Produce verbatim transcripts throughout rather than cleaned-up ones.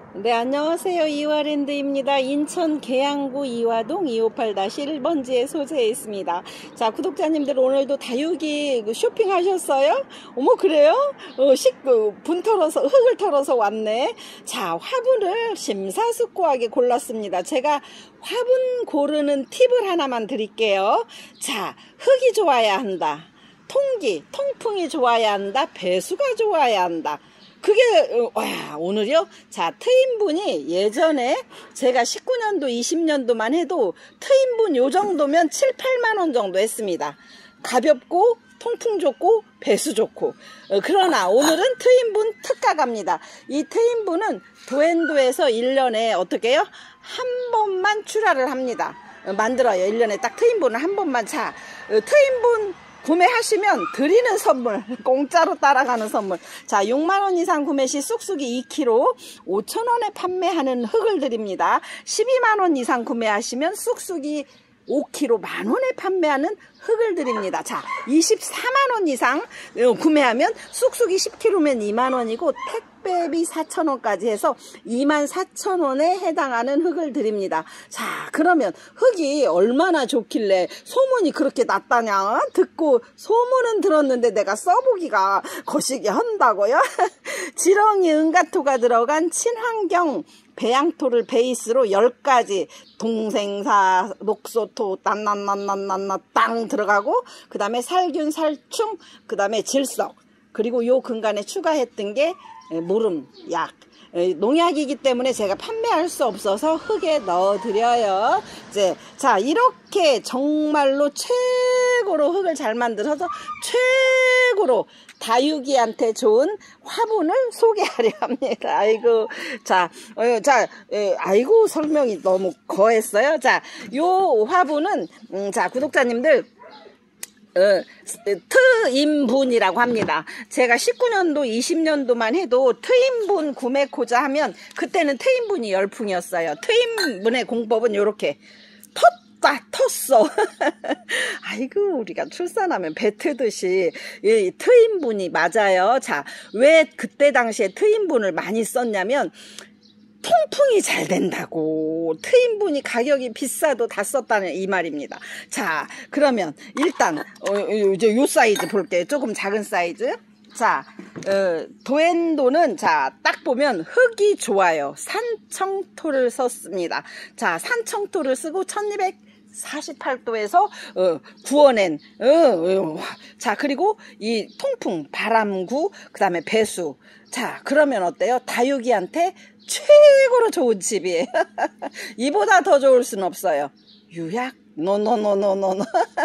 네, 안녕하세요. 이화랜드입니다. 인천 계양구 이화동 이오팔 일 번지에 소재해 있습니다. 자, 구독자님들 오늘도 다육이 쇼핑하셨어요? 어머, 그래요? 어, 식, 분 털어서, 흙을 털어서 왔네. 자, 화분을 심사숙고하게 골랐습니다. 제가 화분 고르는 팁을 하나만 드릴게요. 자, 흙이 좋아야 한다. 통기, 통풍이 좋아야 한다. 배수가 좋아야 한다. 그게 와 오늘요. 자, 트임분이 예전에 제가 십구 년도 이십 년도만 해도 트임분 요 정도면 칠, 팔만 원 정도 했습니다. 가볍고 통풍 좋고 배수 좋고. 어, 그러나 오늘은 트임분 특가 갑니다. 이 트임분은 도엔도에서 일 년에 어떻게 해요? 한 번만 출하를 합니다. 어, 만들어요. 일 년에 딱 트임분을 한 번만. 자, 어, 트임분 구매하시면 드리는 선물, 공짜로 따라가는 선물. 자, 육만 원 이상 구매 시 쑥쑥이 이 킬로그램 오천 원에 판매하는 흙을 드립니다. 십이만 원 이상 구매하시면 쑥쑥이 오 킬로그램 만 원에 판매하는 흙을 드립니다. 자, 이십사만 원 이상 구매하면 쑥쑥이 십 킬로그램면 이만 원이고 택배비 사천 원까지 해서 이만 사천 원에 해당하는 흙을 드립니다. 자, 그러면 흙이 얼마나 좋길래 소문이 그렇게 났다냐 듣고 소문은 들었는데 내가 써보기가 거시기 한다고요? 지렁이 은가토가 들어간 친환경 배양토를 베이스로 열 가지 동생사, 녹소토, 딴난난난난나 땅 들어가고, 그 다음에 살균, 살충, 그 다음에 질석, 그리고 요 근간에 추가했던 게 무름, 약. 농약이기 때문에 제가 판매할 수 없어서 흙에 넣어드려요. 이제 자, 이렇게 정말로 최고로 흙을 잘 만들어서 최고로 다육이한테 좋은 화분을 소개하려 합니다. 아이고, 자, 어, 자, 에, 아이고 설명이 너무 거했어요. 자, 요 화분은 음, 자, 구독자님들. 어, 트임분이라고 합니다. 제가 십구 년도 이십 년도만 해도 트임분 구매코자 하면 그때는 트임분이 열풍이었어요. 트임분의 공법은 요렇게 텄다 텄어. 아이고, 우리가 출산하면 뱉듯이 이 트임분이 맞아요. 자, 왜 그때 당시에 트임분을 많이 썼냐면 통풍이 잘 된다고. 트임분이 가격이 비싸도 다 썼다는 이 말입니다. 자, 그러면 일단 어, 이제 요 사이즈 볼게요. 조금 작은 사이즈. 자, 어, 도엔도는 자, 딱 보면 흙이 좋아요. 산청토를 썼습니다. 자, 산청토를 쓰고 천이백사십팔 도에서 어, 구워낸 어, 어. 자, 그리고 이 통풍, 바람구, 그 다음에 배수. 자, 그러면 어때요? 다육이한테 최고로 좋은 집이에요. 이보다 더 좋을 순 없어요. 유약? 노노노노노노.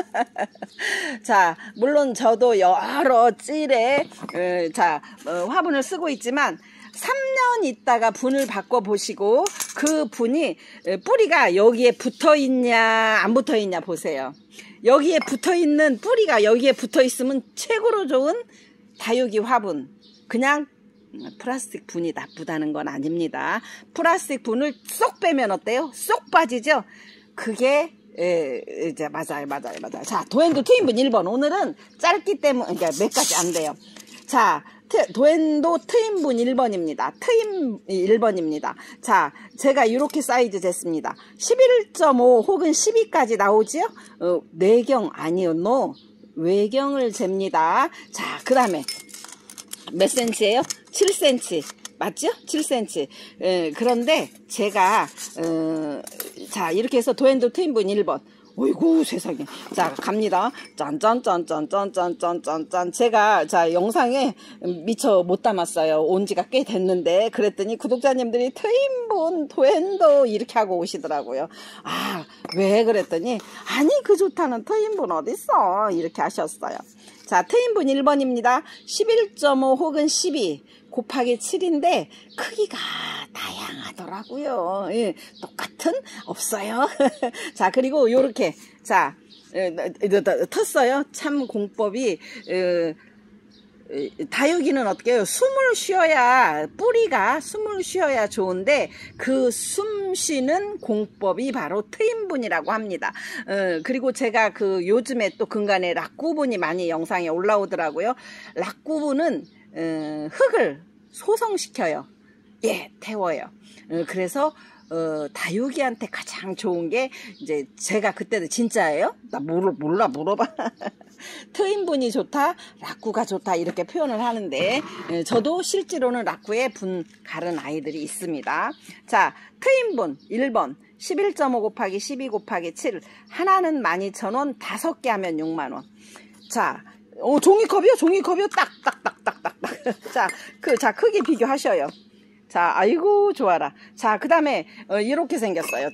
자, 물론 저도 여러 찔의 어, 자, 어, 화분을 쓰고 있지만 삼 년 있다가 분을 바꿔 보시고 그 분이 뿌리가 여기에 붙어 있냐 안 붙어 있냐 보세요. 여기에 붙어 있는 뿌리가 여기에 붙어 있으면 최고로 좋은 다육이 화분. 그냥 플라스틱 분이 나쁘다는 건 아닙니다. 플라스틱 분을 쏙 빼면 어때요? 쏙 빠지죠? 그게 에, 이제 맞아요, 맞아요, 맞아요. 자, 도엔도 트임분 일 번. 오늘은 짧기 때문에 그러니까 몇 가지 안 돼요. 자, 트, 도엔도 트임분 일 번입니다. 트임 일 번입니다. 자, 제가 이렇게 사이즈 쟀습니다. 십일 점 오 혹은 십이까지 나오지요? 어, 내경 아니요, 노. 외경을 잽니다. 자, 그 다음에 몇 센치예요? 칠 센치. 맞죠? 칠 센치. 에, 그런데 제가 어, 자, 이렇게 해서 도엔도 트임분 일 번. 어이구 세상에. 자, 갑니다. 짠짠짠짠짠짠짠짠짠. 제가 자, 영상에 미처 못 담았어요. 온 지가 꽤 됐는데 그랬더니 구독자님들이 트임분 도엔도 이렇게 하고 오시더라고요. 아, 왜 그랬더니 아니 그 좋다는 트임분 어딨어 이렇게 하셨어요. 자, 트임분 일 번입니다. 십일 점 오 혹은 십이 곱하기 칠인데 크기가 다양하더라고요. 예, 똑같은 없어요. 자, 그리고 요렇게 자, 텄어요. 참 공법이 에, 다육이는 어떻게 해요? 숨을 쉬어야 뿌리가 숨을 쉬어야 좋은데 그 숨 쉬는 공법이 바로 트임분이라고 합니다. 어, 그리고 제가 그 요즘에 또 근간에 락구분이 많이 영상에 올라오더라고요. 락구분은 어, 흙을 소성시켜요. 예, 태워요. 어, 그래서 어, 다육이한테 가장 좋은 게 이제 제가 그때도 진짜예요? 나 몰라, 몰라 물어봐. 트윈분이 좋다, 라꾸가 좋다 이렇게 표현을 하는데 예, 저도 실제로는 라꾸에 분 가른 아이들이 있습니다. 자, 트윈분 일 번 십일 점 오 곱하기 십이 곱하기 칠 하나는 만 이천 원, 다섯 개 하면 육만 원. 자, 어, 종이컵이요? 종이컵이요? 딱, 딱, 딱, 딱, 딱, 딱. 자, 그, 자, 크기 비교하셔요. 자, 아이고, 좋아라. 자, 그 다음에, 어, 이렇게 생겼어요.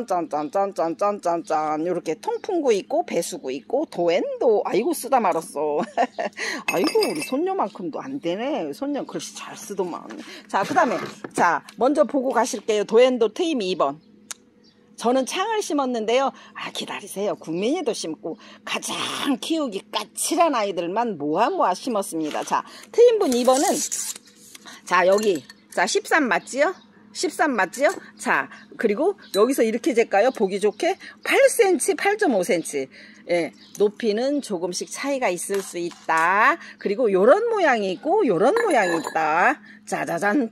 짠짠짠짠짠짠짠짠짠. 이렇게 통풍구 있고, 배수구 있고, 도엔도, 아이고, 쓰다 말았어. 아이고, 우리 손녀만큼도 안 되네. 손녀 글씨 잘 쓰더만. 자, 그 다음에, 자, 먼저 보고 가실게요. 도엔도 트임 이 번. 저는 창을 심었는데요. 아, 기다리세요. 국민이도 심고 가장 키우기 까칠한 아이들만 모아 모아 심었습니다. 자, 트임분 이 번은 자, 여기 자, 십삼 맞지요? 십삼 맞지요? 자, 그리고 여기서 이렇게 잴까요? 보기 좋게 팔 센티미터, 팔 점 오 센티미터. 예, 높이는 조금씩 차이가 있을 수 있다. 그리고 요런 모양이 있고 요런 모양이 있다. 짜자잔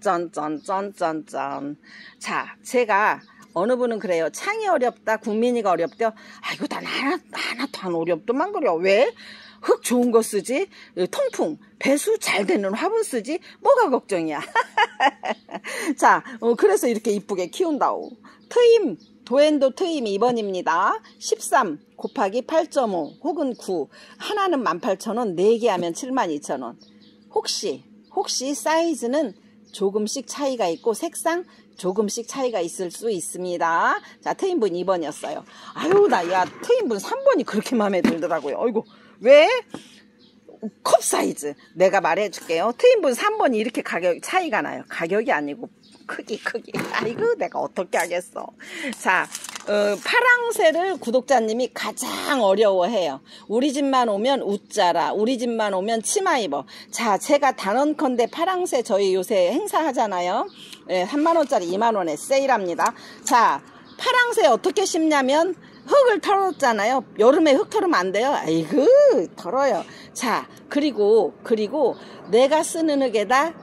짠짠짠짠짠. 자, 제가 어느 분은 그래요. 창이 어렵다. 국민이가 어렵대요. 아이고, 난 하나, 하나도 안 어렵더만 그래. 왜? 흙 좋은 거 쓰지? 통풍, 배수 잘 되는 화분 쓰지? 뭐가 걱정이야. 자, 어, 그래서 이렇게 이쁘게 키운다오. 트임, 도엔도 트임 이 번입니다. 십삼 곱하기 팔 점 오 혹은 구. 하나는 만 팔천 원, 네 개 하면 칠만 이천 원. 혹시, 혹시 사이즈는 조금씩 차이가 있고 색상 조금씩 차이가 있을 수 있습니다. 자, 트윈분 이 번이었어요. 아유, 나, 야, 트윈분 삼 번이 그렇게 마음에 들더라고요. 어이구, 왜? 컵 사이즈. 내가 말해줄게요. 트윈분 삼 번이 이렇게 가격, 차이가 나요. 가격이 아니고, 크기, 크기. 아이고, 내가 어떻게 하겠어. 자, 어, 파랑새를 구독자님이 가장 어려워해요. 우리 집만 오면 웃자라. 우리 집만 오면 치마 입어. 자, 제가 단언컨대 파랑새 저희 요새 행사하잖아요. 예, 삼만 원짜리 이만 원에 세일합니다. 자, 파랑새 어떻게 심냐면 흙을 털었잖아요. 여름에 흙 털으면 안 돼요. 아이고, 털어요. 자, 그리고 그리고 내가 쓰는 흙에다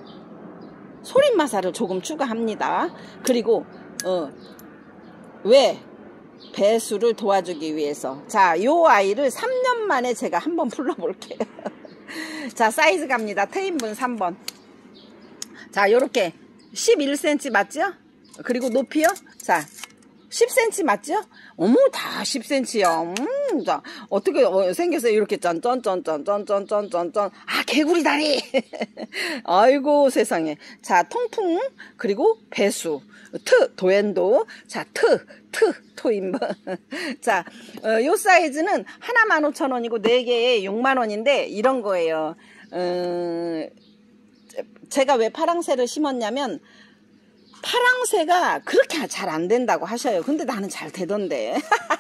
소림마사를 조금 추가합니다. 그리고 어, 왜? 배수를 도와주기 위해서. 자, 요 아이를 삼 년 만에 제가 한번 풀러볼게요. 자, 사이즈 갑니다. 트윈분 삼 번. 자, 요렇게 십일 센티미터 맞죠? 그리고 높이요? 자, 십 센티미터 맞죠? 어머, 다 십 센티미터요. 음, 자, 어떻게 어, 생겼어요? 이렇게 짠짠짠짠짠짠짠짠짠. 아, 개구리 다리. 아이고, 세상에. 자, 통풍, 그리고 배수. 트, 도엔도. 자, 트, 트, 토인분. 자, 어, 요 사이즈는 하나 만 오천 원이고, 네 개에 육만 원인데, 이런 거예요. 어, 제가 왜 파랑새를 심었냐면, 파랑새가 그렇게 잘 안 된다고 하셔요. 근데 나는 잘 되던데.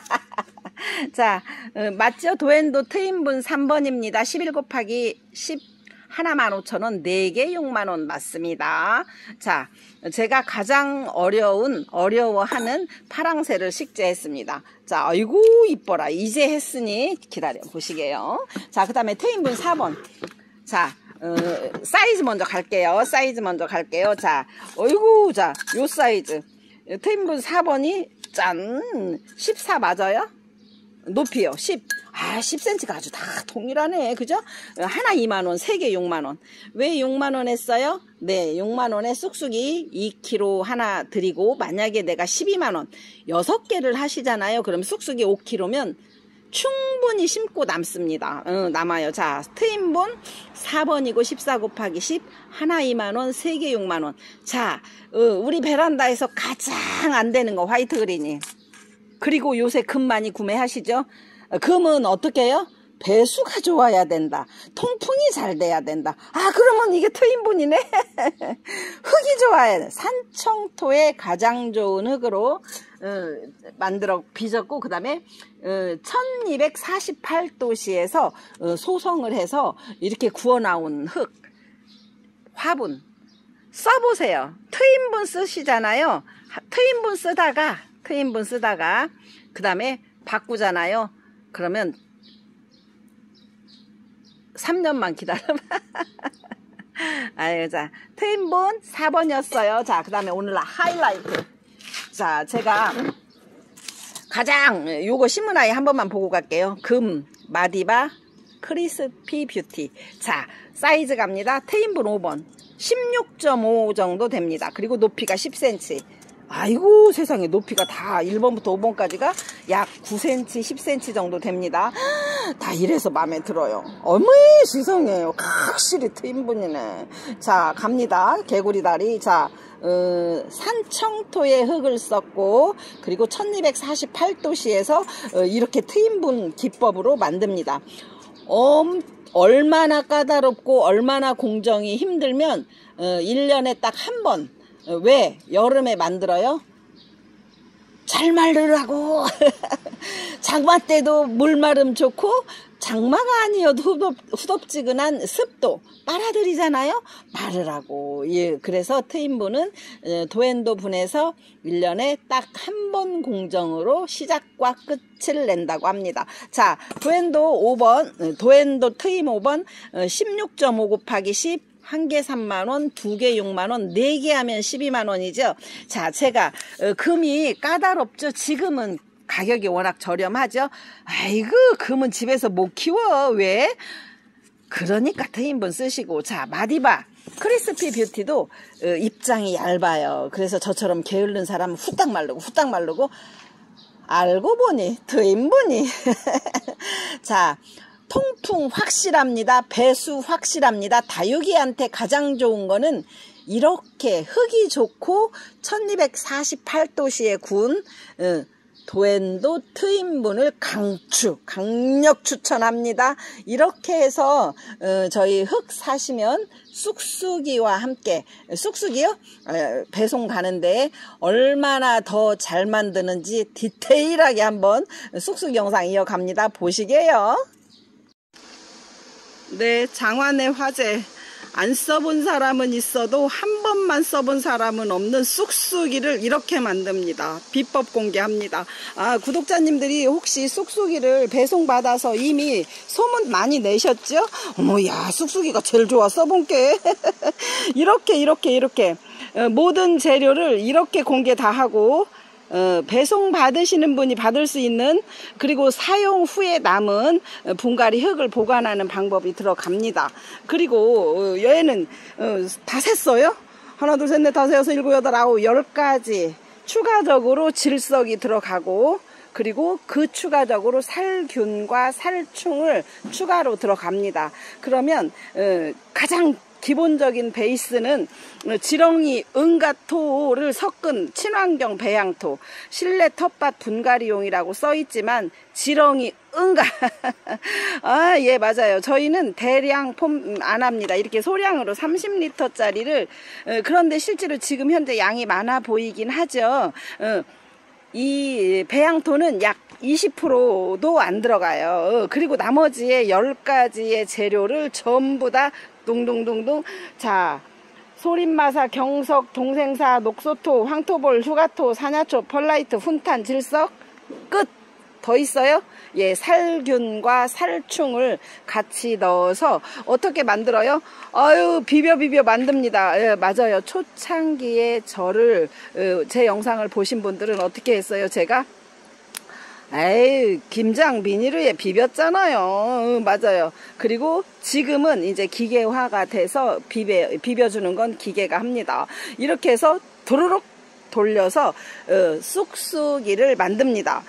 자, 어, 맞죠? 도엔도 트윈분 삼 번입니다. 십일 곱하기 십, 하나만 오천 원, 네 개 육만 원 맞습니다. 자, 제가 가장 어려운, 어려워하는 파랑새를 식재했습니다. 자, 아이고, 이뻐라. 이제 했으니 기다려 보시게요. 자, 그 다음에 트윈분 사 번. 자, 어, 사이즈 먼저 갈게요. 사이즈 먼저 갈게요. 자, 어이구, 자, 요 사이즈. 트윈분 사 번이, 짠, 십사 맞아요? 높이요, 십. 아, 십 센티미터가 아주 다 동일하네. 그죠? 하나 이만 원, 세 개 육만 원. 왜 육만 원 했어요? 네, 육만 원에 쑥쑥이 이 킬로그램 하나 드리고, 만약에 내가 십이만 원, 여섯 개를 하시잖아요. 그럼 쑥쑥이 오 킬로그램면 충분히 심고 남습니다. 어, 남아요. 자, 트윈분 사 번이고 십사 곱하기 십, 하나 이만 원, 세 개 육만 원. 자, 어, 우리 베란다에서 가장 안 되는 거, 화이트 그린이. 그리고 요새 금 많이 구매하시죠? 금은 어떻게 해요? 배수가 좋아야 된다. 통풍이 잘 돼야 된다. 아, 그러면 이게 트윈분이네. 흙이 좋아야 돼. 산청토에 가장 좋은 흙으로 어, 만들어 빚었고, 그 다음에 어, 천이백사십팔 도씨에서 어, 소성을 해서 이렇게 구워 나온 흙, 화분 써보세요. 트윈분 쓰시잖아요. 트윈분 쓰다가 트윈분 쓰다가 그 다음에 바꾸잖아요. 그러면 삼 년만 기다려봐. 아유, 자, 트윈본 사 번이었어요. 자, 그 다음에 오늘 하이라이트. 자, 제가 가장 요거 신문 아이 한 번만 보고 갈게요. 금, 마디바, 크리스피 뷰티. 자, 사이즈 갑니다. 트윈본 오 번. 십육 점 오 정도 됩니다. 그리고 높이가 십 센티미터. 아이고 세상에, 높이가 다 일 번부터 오 번까지가 약 구 센티미터, 십 센티미터 정도 됩니다. 다 이래서 마음에 들어요. 어머 세상에, 확실히 트윈본이네. 자, 갑니다. 개구리 다리. 자, 어, 산청토에 흙을 썼고, 그리고 천이백사십팔 도씨에서 어, 이렇게 트윈본 기법으로 만듭니다. 엄, 얼마나 까다롭고 얼마나 공정이 힘들면 어, 일 년에 딱 한 번. 왜 여름에 만들어요? 잘 마르라고. 장마 때도 물마름 좋고, 장마가 아니어도 후덥, 후덥지근한 습도 빨아들이잖아요. 마르라고. 예, 그래서 트윈본은 도엔도 분에서 일 년에 딱 한 번 공정으로 시작과 끝을 낸다고 합니다. 자, 도엔도 오 번, 도엔도 트윈 오 번, 십육 점 오 곱하기 십, 한 개 삼만 원, 두 개 육만 원, 네 개 하면 십이만 원이죠. 자, 제가 어, 금이 까다롭죠. 지금은 가격이 워낙 저렴하죠. 아이고, 금은 집에서 못 키워. 왜? 그러니까 트윈본 쓰시고. 자, 마디바 크리스피 뷰티도 어, 입장이 얇아요. 그래서 저처럼 게으른 사람은 후딱 마르고 후딱 마르고, 알고 보니 트윈본이. 자, 통풍 확실합니다. 배수 확실합니다. 다육이한테 가장 좋은 거는 이렇게 흙이 좋고 천이백사십팔 도씨에 구운 어, 도엔도 트윈본을 강추, 강력 추천합니다. 이렇게 해서 어, 저희 흙 사시면 쑥쑥이와 함께, 쑥쑥이요? 어, 배송 가는데 얼마나 더 잘 만드는지 디테일하게 한번 쑥쑥 영상 이어갑니다. 보시게요. 네, 장안의 화제. 안 써본 사람은 있어도 한 번만 써본 사람은 없는 쑥쑥이를 이렇게 만듭니다. 비법 공개합니다. 아, 구독자님들이 혹시 쑥쑥이를 배송받아서 이미 소문 많이 내셨죠? 어머, 야, 쑥쑥이가 제일 좋아, 써본 게. 이렇게 이렇게 이렇게 모든 재료를 이렇게 공개 다 하고, 어, 배송 받으시는 분이 받을 수 있는, 그리고 사용 후에 남은 분갈이 흙을 보관하는 방법이 들어갑니다. 그리고 어, 얘는 어, 다 샜어요. 하나 둘 셋 넷 다섯 여섯 일곱 여덟 아홉 열 가지 추가적으로 질석이 들어가고, 그리고 그 추가적으로 살균과 살충을 추가로 들어갑니다. 그러면 어, 가장 기본적인 베이스는 지렁이 은가토를 섞은 친환경 배양토, 실내 텃밭 분갈이용이라고 써있지만 지렁이 은가. 아, 예, 맞아요. 저희는 대량 폼 안 합니다. 이렇게 소량으로 삼십 리터짜리를, 그런데 실제로 지금 현재 양이 많아 보이긴 하죠. 이 배양토는 약 이십 퍼센트도 안 들어가요. 그리고 나머지의 열 가지의 재료를 전부 다 동동동동. 자, 소림마사, 경석, 동생사, 녹소토, 황토볼, 휴가토, 사냐초, 펄라이트, 훈탄, 질석, 끝! 더 있어요? 예, 살균과 살충을 같이 넣어서 어떻게 만들어요? 아유, 비벼 비벼 만듭니다. 예, 맞아요. 초창기에 저를, 제 영상을 보신 분들은 어떻게 했어요? 제가 에이, 김장 비닐에 비볐잖아요. 맞아요. 그리고 지금은 이제 기계화가 돼서 비벼, 비벼주는 건 기계가 합니다. 이렇게 해서 도로록 돌려서 어, 쑥쑥이를 만듭니다.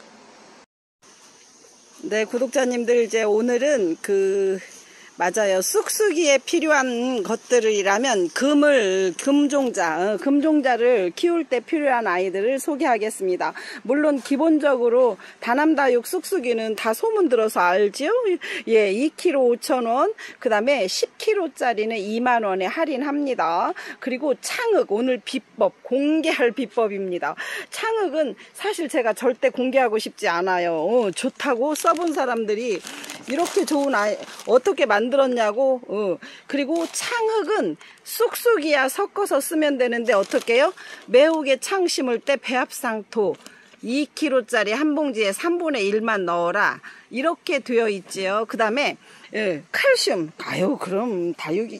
네, 구독자님들, 이제 오늘은 그 맞아요. 쑥쑥이에 필요한 것들이라면 금을, 금종자, 어, 금종자를 키울 때 필요한 아이들을 소개하겠습니다. 물론 기본적으로 다남다육 쑥쑥이는 다 소문 들어서 알죠? 예, 이 킬로그램 오천 원, 그 다음에 십 킬로그램짜리는 이만 원에 할인합니다. 그리고 창흑, 오늘 비법, 공개할 비법입니다. 창흑은 사실 제가 절대 공개하고 싶지 않아요. 어, 좋다고 써본 사람들이 이렇게 좋은 아이 어떻게 만들었냐고. 어. 그리고 창흑은 쑥쑥이야 섞어서 쓰면 되는데 어떻게 해요? 매혹에 창 심을 때 배합상토 이 킬로그램짜리 한 봉지에 삼분의 일만 넣어라, 이렇게 되어 있지요. 그 다음에 예, 칼슘. 아유, 그럼 다육이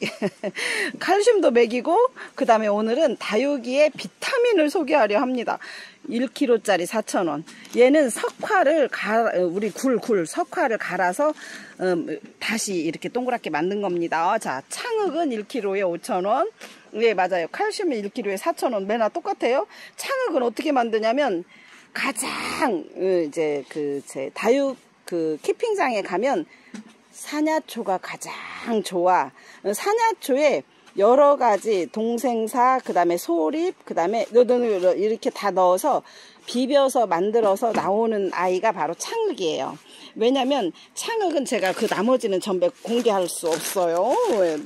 칼슘도 먹이고, 그 다음에 오늘은 다육이의 비타민을 소개하려 합니다. 일 킬로그램짜리 사천 원. 얘는 석화를 가, 우리 굴, 굴, 석화를 갈아서, 음, 다시 이렇게 동그랗게 만든 겁니다. 자, 창흑은 일 킬로그램에 오천 원. 네, 맞아요. 칼슘은 일 킬로그램에 사천 원. 맨날 똑같아요. 창흑은 어떻게 만드냐면, 가장, 이제, 그, 제, 다육, 그, 키핑장에 가면, 사냐초가 가장 좋아. 사냐초에 여러 가지 동생사, 그 다음에 소립, 그 다음에 이렇게 다 넣어서 비벼서 만들어서 나오는 아이가 바로 창흑이에요. 왜냐면 창흑은 제가 그 나머지는 전부 공개할 수 없어요.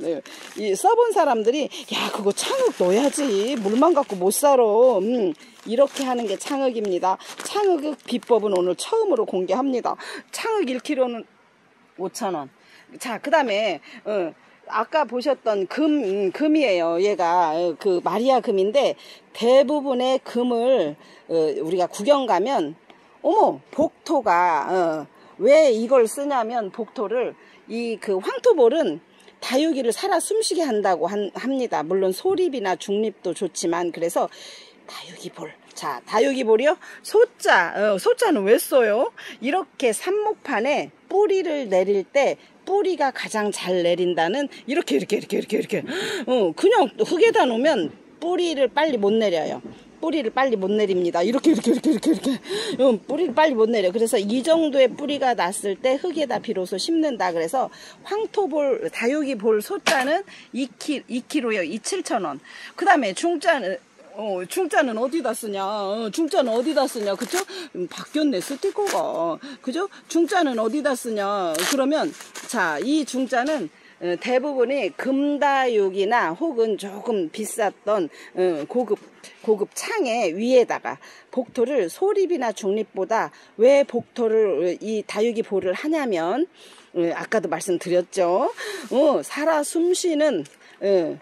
이 써본 사람들이 야, 그거 창흑 넣어야지, 물만 갖고 못 살아, 음, 이렇게 하는 게 창흑입니다. 창흑 비법은 오늘 처음으로 공개합니다. 창흑 일 킬로그램는 오천 원. 자, 그 다음에 어, 아까 보셨던 금, 음, 금이에요. 얘가 어, 그 마리아 금인데, 대부분의 금을 어, 우리가 구경 가면, 어머, 복토가 어, 왜 이걸 쓰냐면, 복토를 이 그 황토볼은 다육이를 살아 숨쉬게 한다고 한, 합니다. 물론 소립이나 중립도 좋지만. 그래서 다육이볼. 자, 다육이볼이요. 소자. 어, 소자는 왜 써요? 이렇게 삽목판에 뿌리를 내릴 때 뿌리가 가장 잘 내린다는, 이렇게 이렇게 이렇게 이렇게 이렇게 어, 그냥 흙에다 놓으면 뿌리를 빨리 못 내려요. 뿌리를 빨리 못 내립니다. 이렇게 이렇게 이렇게 이렇게 이렇게 어, 뿌리를 빨리 못 내려. 그래서 이 정도의 뿌리가 났을 때 흙에다 비로소 심는다. 그래서 황토볼, 다육이볼 소자는 이 킬로그램요. 이 칠천 원. 그 다음에 중자는 어, 중자는 어디다 쓰냐? 어, 중자는 어디다 쓰냐? 그죠? 음, 바뀌었네, 스티커가. 그죠? 중자는 어디다 쓰냐? 그러면, 자, 이 중자는 어, 대부분이 금다육이나 혹은 조금 비쌌던 어, 고급, 고급 창의 위에다가 복토를 소립이나 중립보다 왜 복토를, 이 다육이 볼을 하냐면, 어, 아까도 말씀드렸죠. 어, 살아 숨쉬는, 어,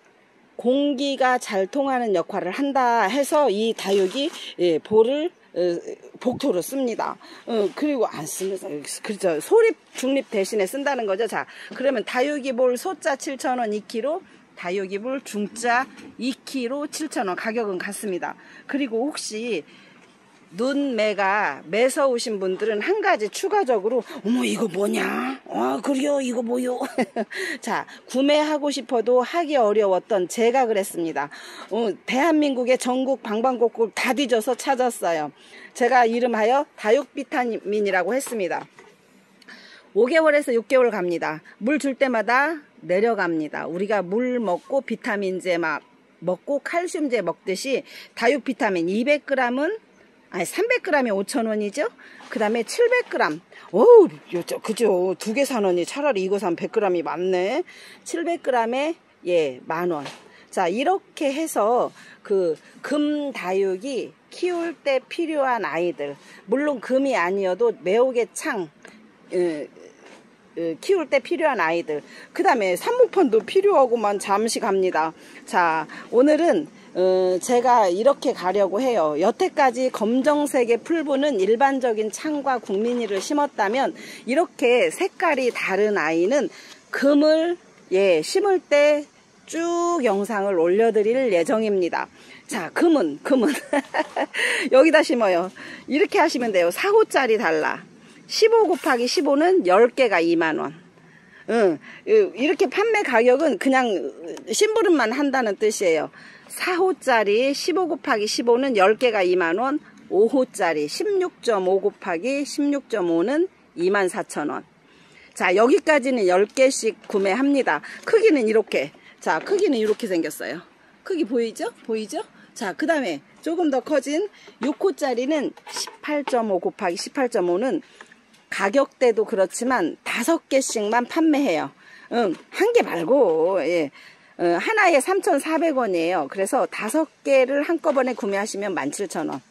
공기가 잘 통하는 역할을 한다 해서 이 다육이 예, 볼을 어, 복토로 씁니다. 어, 그리고 안 쓰면서, 그렇죠. 소립, 중립 대신에 쓴다는 거죠. 자, 그러면 다육이 볼 소자 칠천 원 이 킬로그램, 다육이 볼 중자 이 킬로그램 칠천 원. 가격은 같습니다. 그리고 혹시 눈매가 매서우신 분들은 한 가지 추가적으로, 어머, 이거 뭐냐? 아, 그래요? 이거 뭐요? 자, 구매하고 싶어도 하기 어려웠던 제가 그랬습니다. 어, 대한민국의 전국 방방곡곡 다 뒤져서 찾았어요. 제가 이름하여 다육 비타민이라고 했습니다. 오 개월에서 육 개월 갑니다. 물 줄 때마다 내려갑니다. 우리가 물 먹고 비타민제 막 먹고 칼슘제 먹듯이 다육 비타민 이백 그램은 아니 삼백 그램이 오천 원이죠. 그 다음에 칠백 그램, 어우, 그죠? 두 개 사느니 차라리 이거 사면 백 그램이 많네. 칠백 그램에 예, 만 원. 자, 이렇게 해서 그 금 다육이 키울 때 필요한 아이들, 물론 금이 아니어도 매혹의 창 에, 에, 키울 때 필요한 아이들, 그 다음에 삽목판도 필요하고만 잠시 갑니다. 자, 오늘은 어, 제가 이렇게 가려고 해요. 여태까지 검정색의 풀분은 일반적인 창과 국민이를 심었다면, 이렇게 색깔이 다른 아이는 금을 예, 심을 때 쭉 영상을 올려드릴 예정입니다. 자, 금은 금은 여기다 심어요. 이렇게 하시면 돼요. 사 호짜리 달라. 십오 곱하기 십오는 열 개가 이만 원. 응, 이렇게 판매 가격은 그냥 심부름만 한다는 뜻이에요. 사 호짜리 십오 곱하기 십오는 열 개가 이만 원, 오 호짜리 십육 점 오 곱하기 십육 점 오는 이만 사천 원. 자, 여기까지는 열 개씩 구매합니다. 크기는 이렇게. 자, 크기는 이렇게 생겼어요. 크기 보이죠? 보이죠? 자, 그 다음에 조금 더 커진 육 호짜리는 십팔 점 오 곱하기 십팔 점 오는 가격대도 그렇지만 다섯 개씩만 판매해요. 응, 한 개 말고, 예. 어, 하나에 삼천사백 원이에요. 그래서 다섯 개를 한꺼번에 구매하시면 만 칠천 원.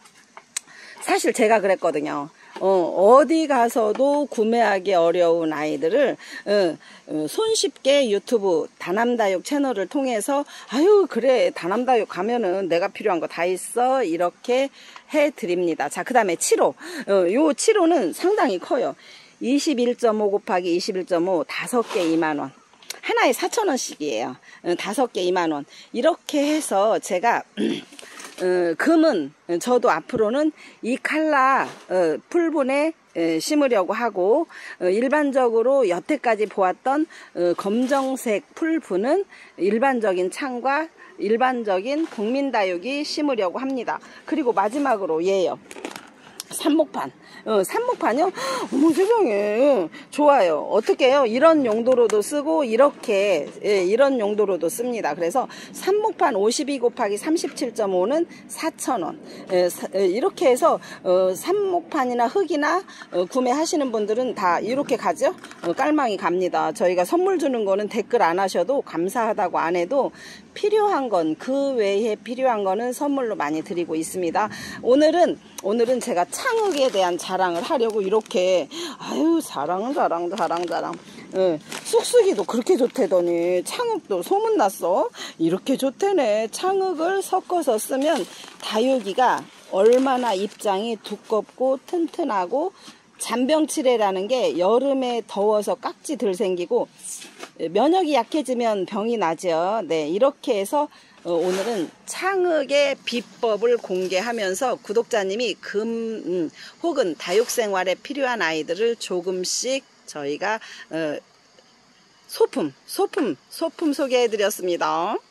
사실 제가 그랬거든요. 어, 어디 가서도 구매하기 어려운 아이들을 어, 어, 손쉽게 유튜브 다남다육 채널을 통해서, 아유, 그래, 다남다육 가면은 내가 필요한 거 다 있어, 이렇게 해드립니다. 자, 그 다음에 칠 호. 어, 요 칠 호는 상당히 커요. 이십일 점 오 곱하기 이십일 점 오 다섯 개 이만 원. 하나에 사천 원씩이에요. 다섯 개 이만 원. 이렇게 해서 제가 어, 금은 저도 앞으로는 이 칼라 어, 풀분에 에, 심으려고 하고 어, 일반적으로 여태까지 보았던 어, 검정색 풀분은 일반적인 창과 일반적인 국민다육이 심으려고 합니다. 그리고 마지막으로 얘요. 삽목판. 어, 삽목판이요? 어머 세상에. 좋아요. 어떻게 해요? 이런 용도로도 쓰고 이렇게 예, 이런 용도로도 씁니다. 그래서 삽목판 오십이 곱하기 삼십칠 점 오는 사천 원. 예, 사, 예, 이렇게 해서 어, 삽목판이나 흙이나 어, 구매하시는 분들은 다 이렇게 가죠? 어, 깔망이 갑니다. 저희가 선물 주는 거는 댓글 안 하셔도 감사하다고 안 해도 필요한 건 그 외에 필요한 거는 선물로 많이 드리고 있습니다. 오늘은 오늘은 제가 창흙에 대한 자랑을 하려고 이렇게 아유 자랑 자랑 자랑 자랑 예, 쑥쑥이도 그렇게 좋대더니 창흙도 소문났어. 이렇게 좋대네. 창흙을 섞어서 쓰면 다육이가 얼마나 입장이 두껍고 튼튼하고 잔병치레라는 게 여름에 더워서 깍지 덜 생기고 면역이 약해지면 병이 나죠. 네, 이렇게 해서 오늘은 창흙의 비법을 공개하면서 구독자님이 금 음, 혹은 다육생활에 필요한 아이들을 조금씩 저희가 어, 소품, 소품, 소품 소개해 드렸습니다.